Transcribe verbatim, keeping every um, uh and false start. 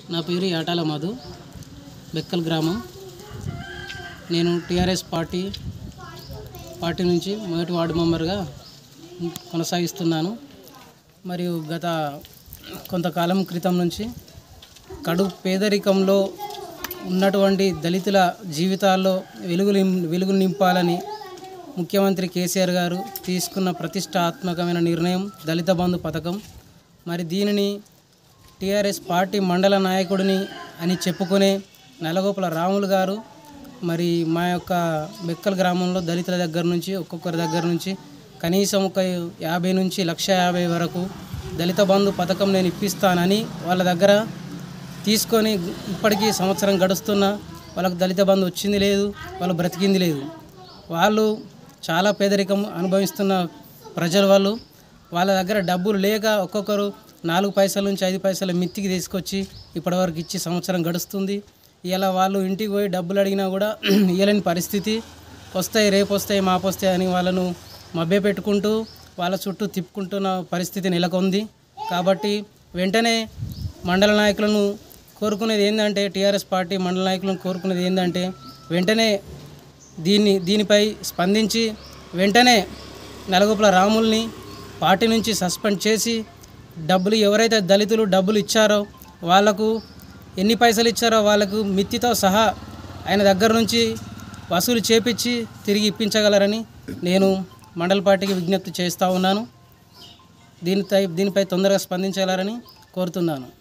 నా పేరు యాటాల మధు, బెక్కల్ గ్రామం. నేను టీఆర్ఎస్ పార్టీ పార్టీ నుంచి మొదటి వార్డు మెంబర్గా కొనసాగిస్తున్నాను. మరియు గత కొంతకాలం క్రితం నుంచి కడు పేదరికంలో ఉన్నటువంటి దళితుల జీవితాల్లో వెలుగు వెలుగు నింపాలని ముఖ్యమంత్రి కేసీఆర్ గారు తీసుకున్న ప్రతిష్టాత్మకమైన నిర్ణయం దళిత బంధు పథకం. మరి దీనిని టీఆర్ఎస్ పార్టీ మండల నాయకుడిని అని చెప్పుకునే నల్లగోపుల రాములు గారు మరి మా యొక్క బెక్కల్ గ్రామంలో దళితుల దగ్గర నుంచి ఒక్కొక్కరి దగ్గర నుంచి కనీసం ఒక యాభై నుంచి లక్ష యాభై వరకు దళిత బంధు పథకం నేను ఇప్పిస్తానని వాళ్ళ దగ్గర తీసుకొని ఇప్పటికీ సంవత్సరం గడుస్తున్న వాళ్ళకు దళిత బంధు వచ్చింది లేదు, వాళ్ళు బ్రతికింది లేదు. వాళ్ళు చాలా పేదరికం అనుభవిస్తున్న ప్రజలు. వాళ్ళు వాళ్ళ దగ్గర డబ్బులు లేక ఒక్కొక్కరు నాలుగు పైసల నుంచి ఐదు పైసల మిత్తికి తీసుకొచ్చి ఇప్పటివరకు ఇచ్చి సంవత్సరం గడుస్తుంది. ఇలా వాళ్ళు ఇంటికి పోయి డబ్బులు అడిగినా కూడా ఇవ్వలేని పరిస్థితి. వస్తాయి రేపు వస్తాయి మాపు వస్తాయి అని వాళ్ళను మభ్య పెట్టుకుంటూ వాళ్ళ చుట్టూ తిప్పుకుంటున్న పరిస్థితి నెలకొంది. కాబట్టి వెంటనే మండల నాయకులను కోరుకునేది ఏంటంటే టీఆర్ఎస్ పార్టీ మండల నాయకులను కోరుకునేది ఏంటంటే వెంటనే దీన్ని దీనిపై స్పందించి వెంటనే నల్లగోపుల రాముల్ని పార్టీ నుంచి సస్పెండ్ చేసి డబ్బులు ఎవరైతే దళితులు డబ్బులు ఇచ్చారో వాళ్లకు ఎన్ని పైసలు ఇచ్చారో వాళ్ళకు మిత్తితో సహా ఆయన దగ్గర నుంచి వసూలు చేపించి తిరిగి ఇప్పించగలరని నేను మండల పార్టీకి విజ్ఞప్తి చేస్తూ ఉన్నాను. దీనిపై దీనిపై తొందరగా స్పందించగలరని కోరుతున్నాను.